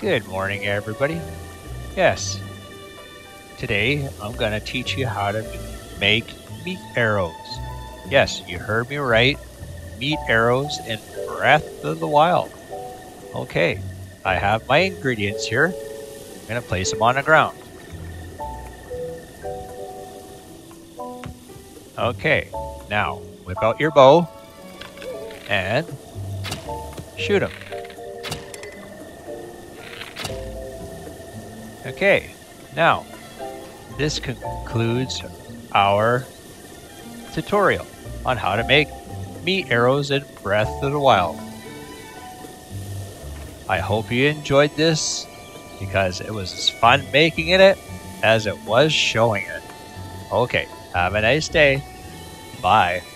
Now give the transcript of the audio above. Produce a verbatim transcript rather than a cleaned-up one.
Good morning, everybody. Yes, today I'm going to teach you how to make meat arrows. Yes, you heard me right. Meat arrows in Breath of the Wild. Okay, I have my ingredients here. I'm going to place them on the ground. Okay, now whip out your bow and shoot them. Okay, now this concludes our tutorial on how to make meat arrows in Breath of the Wild. I hope you enjoyed this because it was as fun making it as it was showing it. Okay, have a nice day. Bye.